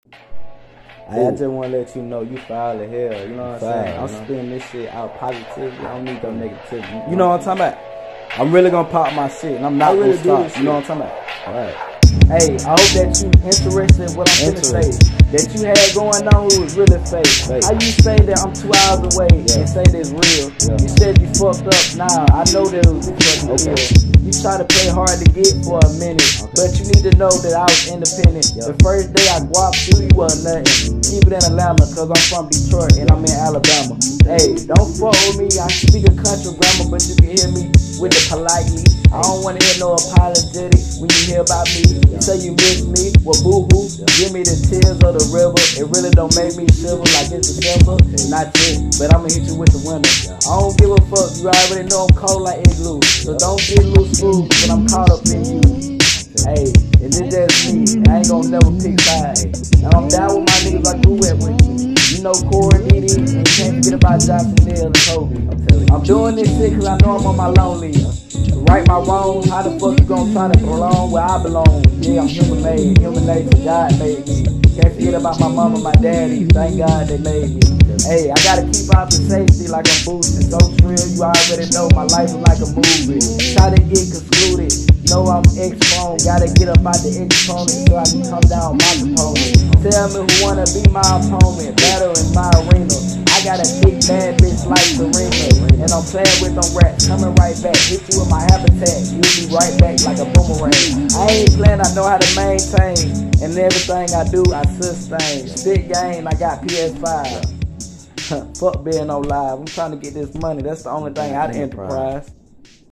I just want to let you know you foul as hell. You know what I'm saying? I'm spinning this shit out positively. I don't need no negativity. You know what I'm talking about? I'm really gonna pop my shit, and I'm not gonna stop. You know what I'm talking about? All right. Hey, I hope that you interested in what I'm finna say. That you had going on was really fake. How you say that I'm 2 hours away and say that it's real? You said you fucked up. Nah, I know that it was fucking real. You try to play hard to get for a minute, but you need to know that I was independent. The first day I guapped you, you wasn't nothing. Keep it in Atlanta, cause I'm from Detroit and I'm in Alabama. Hey, don't fuck with me. I speak a country grammar, but you can hear me with the politely. I don't wanna hear no apologetic when you hear about me. You say you miss me, well boo-hoo. Give me the tears of the river. It really don't make me shiver like it's December. Not yet, but I'ma hit you with the winter. I don't give a fuck, you already know I'm cold like igloo. So don't get loose screws when I'm caught up in you. Hey, and it's just me, I ain't gonna never pick sides. And I'm down with my niggas I grew up with you. You know Corey, Diddy, and you can't forget about Johnson, Neal, and Kobe. I'm doing this shit cause I know I'm on my lonely. Right my wrongs, how the fuck you gonna try to belong where I belong? Yeah, I'm human made, human nature, God made me. Can't forget about my mama, my daddy, thank God they made me. Hey, I gotta keep out the safety like I'm boosted. So real, you already know my life is like a movie. Try to get concluded, know I'm X-Phone. Gotta get up out the exponent so I can come down my component. Tell me who wanna be my opponent, battle in my arena. I got a big bad bitch like Serena, and I'm playing with them rats, coming right back, hit you with my habitat, you'll be right back like a boomerang. I ain't playing, I know how to maintain, and everything I do, I sustain. Stick game, I got PS5. Fuck being on live, I'm trying to get this money, that's the only thing out of enterprise.